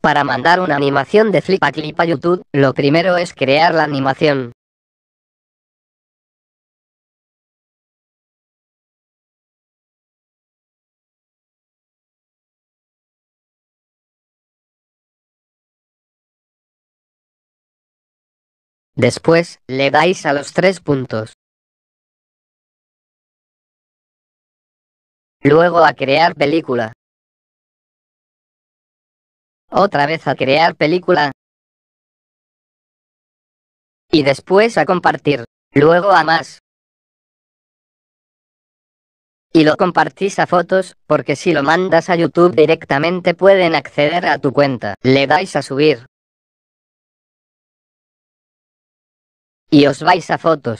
Para mandar una animación de Flipaclip a YouTube, lo primero es crear la animación. Después, le dais a los 3 puntos. Luego a crear película. Otra vez a crear película. Y después a compartir. Luego a más. Y lo compartís a fotos, porque si lo mandas a YouTube directamente pueden acceder a tu cuenta. Le dais a subir. Y os vais a fotos.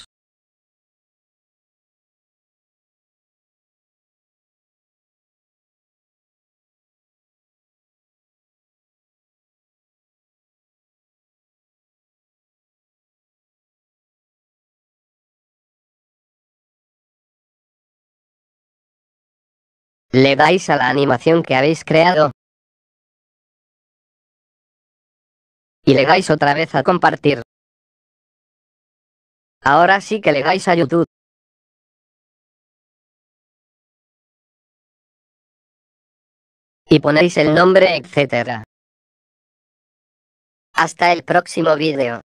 Le dais a la animación que habéis creado. Y le dais otra vez a compartir. Ahora sí que le dais a YouTube. Y ponéis el nombre, etc. Hasta el próximo vídeo.